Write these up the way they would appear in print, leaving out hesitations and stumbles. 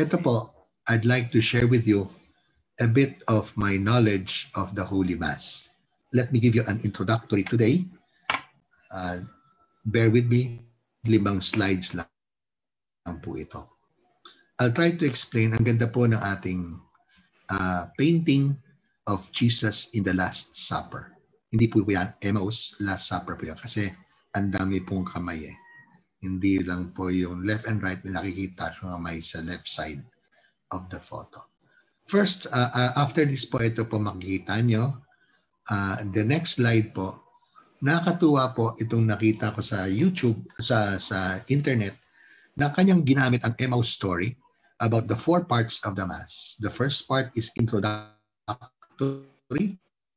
Ito po, I'd like to share with you a bit of my knowledge of the Holy Mass. Let me give you an introductory today. Bear with me, 5 slides lang po ito. I'll try to explain. Ang ganda po ng ating painting of Jesus in the Last Supper. Hindi po yan, Emmaus, Last Supper po yan. Kasi ang dami pong kamay eh. Hindi lang po yung left and right, may nakikita kamay sa left side of the photo. First, after this po, ito po makikita nyo. The next slide po, nakakatuwa po itong nakita ko sa YouTube, sa internet, na kanyang ginamit ang Emmaus story about the 4 parts of the Mass. The first part is introductory.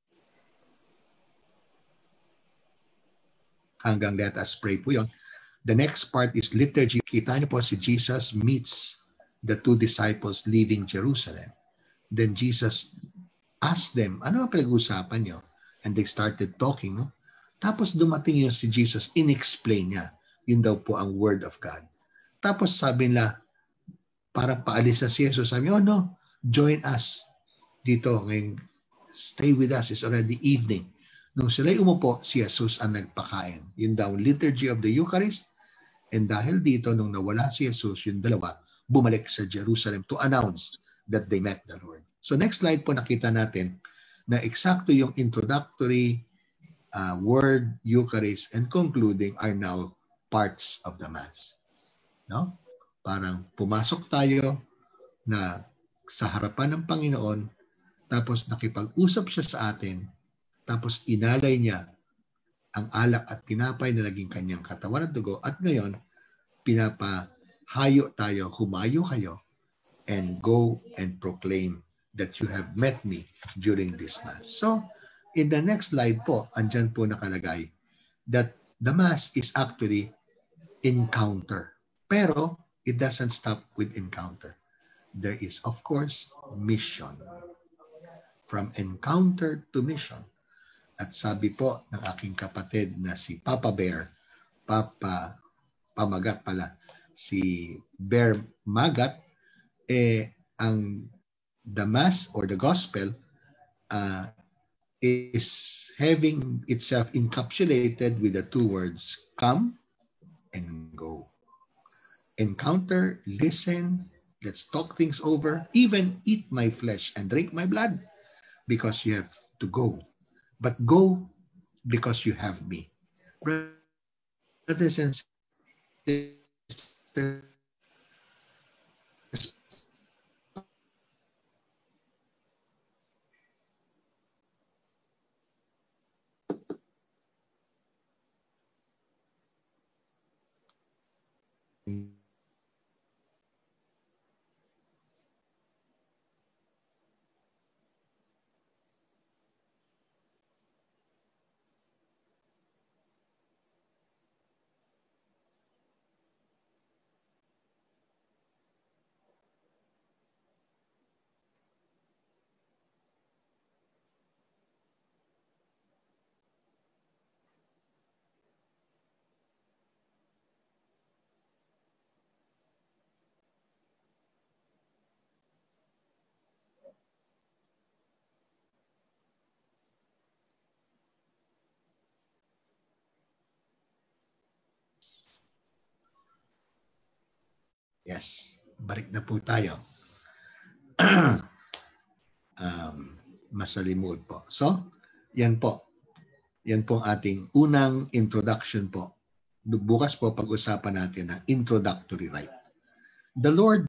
Hanggang let us pray po yun. The next part is liturgy. Kita niyo po si Jesus meets the 2 disciples leaving Jerusalem. Then Jesus asked them, ano ang pinag-uusapan niyo? And they started talking. No? Tapos dumating yun si Jesus, in-explain niya. Yun daw po ang Word of God. Tapos sabi nila, parang paalis na si Jesus. Sabi, oh no, join us dito. Ngayon, stay with us. It's already evening. Nung sila'y umupo, si Jesus ang nagpakain. Yun daw, liturgy of the Eucharist. And dahil dito, nung nawala si Jesus, yung dalawa, bumalik sa Jerusalem to announce that they met the Lord. So next slide po, nakita natin na eksakto yung introductory, word, Eucharist, and concluding are now parts of the Mass. No? Parang pumasok tayo na sa harapan ng Panginoon, tapos nakipag-usap siya sa atin, tapos inalay niya ang alak at tinapay na naging kanyang katawan at dugo, at ngayon, pinapahayo tayo, humayo kayo, and go and proclaim that you have met me during this Mass. So, in the next slide po, andyan po nakalagay that the Mass is actually encounter. Pero, it doesn't stop with encounter. There is, of course, mission. From encounter to mission. At sabi po ng aking kapatid na si Papa Bear, Pamagat pala, si Bear Magat, ang the Mass or the Gospel is having itself encapsulated with the 2 words, come and go. Encounter, listen, let's talk things over, even eat my flesh and drink my blood, because you have to go. But go because you have me. Brothers and sisters, yes, balik na po tayo. Masalimod po. So, yan po. Yan po ang ating unang introduction po. Bukas po pag-usapan natin ang introductory rite. The Lord